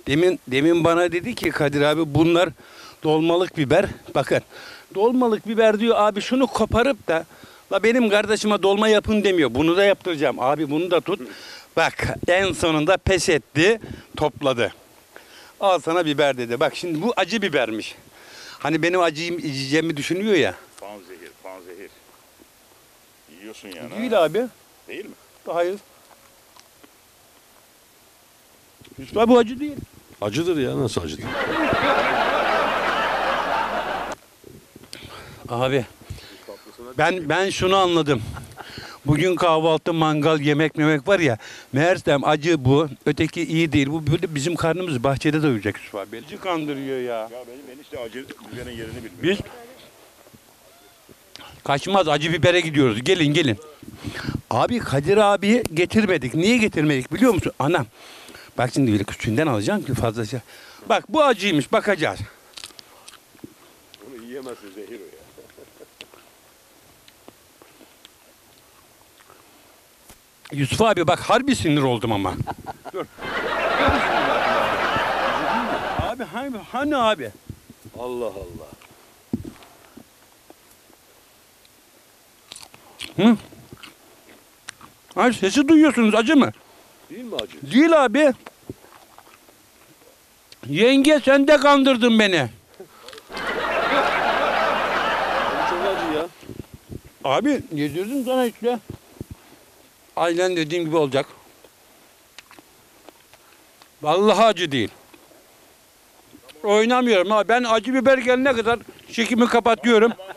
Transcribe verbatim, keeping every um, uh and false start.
Demin demin bana dedi ki Kadir abi bunlar dolmalık biber. Bakın dolmalık biber diyor abi şunu koparıp da la benim kardeşime dolma yapın demiyor. Bunu da yaptıracağım. Abi bunu da tut. Bak en sonunda pes etti, topladı. Al sana biber dedi. Bak şimdi bu acı bibermiş. Hani benim acıyım yiyeceğimi düşünüyor ya. Pan zehir, pan zehir. Yiyorsun yani. Değil ha? abi. Değil mi? Hayır. Yusuf abi bu acı değil. Acıdır ya, nasıl acıdır? Abi ben ben şunu anladım. Bugün kahvaltı, mangal, yemek memek var ya. Meğersem acı bu. Öteki iyi değil. Bu böyle bizim karnımız bahçede doyacak Yusuf abi. Acı kandırıyor ya. Ya benim enişte acı biberin yerini bilmiyor. Biz kaçmaz acı bibere gidiyoruz. Gelin gelin. Abi Kadir abi getirmedik. Niye getirmedik biliyor musun? Anam. Bak şimdi böyle küçüğünden alacağım ki fazla. Bak bu acıymış bakacağız. Onu yiyemezsin, zehir o ya. Yusuf abi bak harbi sinir oldum ama. Dur. Abi hani, hani abi? Allah Allah. Hı? Hayır sesi duyuyorsunuz acı mı? Değil mi acı? Değil abi. Yenge sen de kandırdın beni. Çok acı ya. Abi yedirdim sana işte. Aynen dediğim gibi olacak. Vallahi acı değil. Oynamıyorum ha. Ben acı biber gelene kadar çekimi kapatıyorum.